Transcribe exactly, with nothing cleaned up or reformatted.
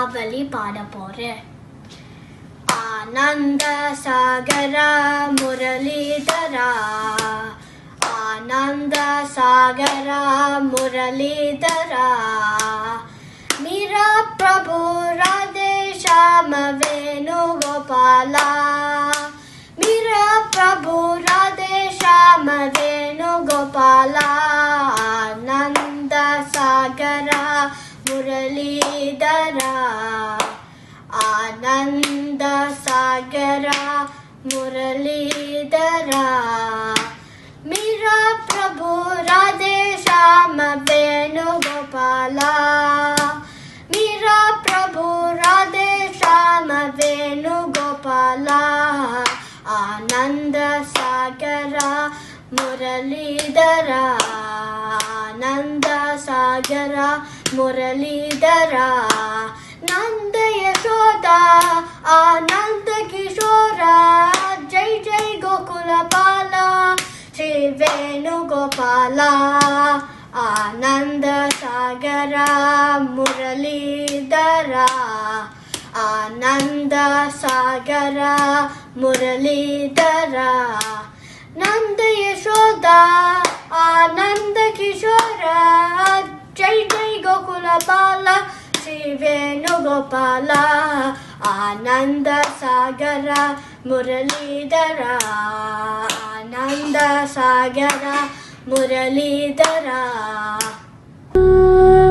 நாவலி பாட போறேன். ஆனந்த சாகர முரளிதரா, ಆನಂದ ಸಾಗರ ಮುರಳೀಧರಾ, ಮೀರಾ ಪ್ರಭು ರಾಧೆ ಶ್ಯಾಮ ವೇಣುಗೋಪಾಲ, ಮೀರಾ ಪ್ರಭು ರಾಧೆ ಶ್ಯಾಮ ವೇಣುಗೋಪಾಲ, ಆನಂದ ಸಾಗರ ಮುರಳೀಧರಾ, ಆನಂದ ಸಾಗರ ಮುರಳೀಧರಾ, ಮೀರಾ ಪ್ರಭು ರಾಧೆ ಶ್ಯಾಮ ವೇಣುಗೋಪಾಲ, ಮೀರಾ ಪ್ರಭು ರಾಧೆ ಶ್ಯಾಮ ವೇಣುಗೋಪಾಲ, ಆನಂದ ಸಾಗರ ಮುರಳೀಧರ, ಆನಂದ ಸಾಗರ ಮುರಳೀಧರ, ನಂದ ಯಶೋದ ಆನಂದ ಕಿಶೋರ, ಜೈ ಜೈ ಗೋಕುಲ ಬಾಲ ಶ್ರೀ ವೇಣುಗೋಪಾಲ, ಆನಂದ ಸಾಗರ ಮುರಳೀಧರ, ಆನಂದ ಸಾಗರ ಮುರಳೀಧರ, ನಂದ ಯಶೋದ ಆನಂದ ಕಿಶೋರ, ಜೈ ಜೈ ಗೋಕುಲ ಬಾಲ ಶ್ರೀ ವೇಣುಗೋಪಾಲ, ಆನಂದ ಸಾಗರ ಮುರಳೀಧರ, ಆನಂದ ಸಾಗರ ಮುರಳೀಧರ.